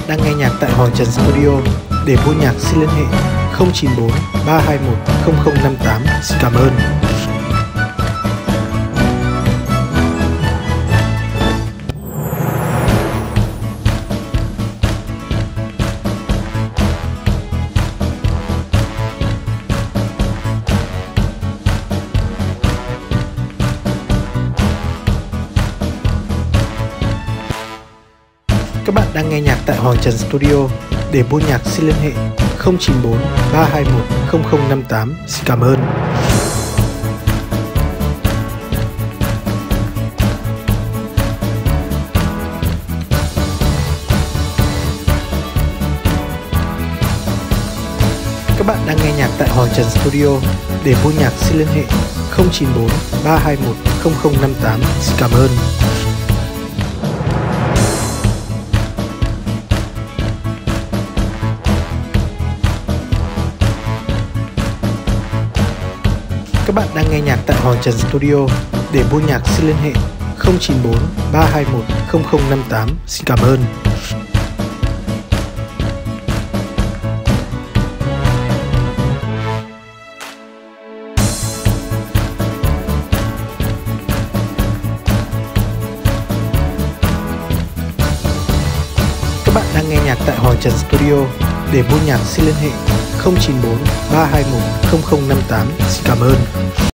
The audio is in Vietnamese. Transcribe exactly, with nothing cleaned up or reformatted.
đang nghe nhạc tại Hoàng Trần Studio. Để mua nhạc xin liên hệ không chín bốn ba hai một không không năm tám. Xin cảm ơn. Các bạn đang nghe nhạc tại Hoàng Trần Studio. Để mua nhạc xin liên hệ không chín bốn ba hai một không không năm tám. Xin cảm ơn. Các bạn đang nghe nhạc tại Hoàng Trần Studio. Để mua nhạc xin liên hệ không chín bốn ba hai một không không năm tám. Xin cảm ơn. Các bạn đang nghe nhạc tại Hoàng Trần Studio. Để mua nhạc xin liên hệ không chín bốn ba hai một không không năm tám. Xin cảm ơn. Các bạn đang nghe nhạc tại Hoàng Trần Studio. Để mua nhạc xin liên hệ không chín bốn ba hai một không không năm tám. Xin cảm ơn.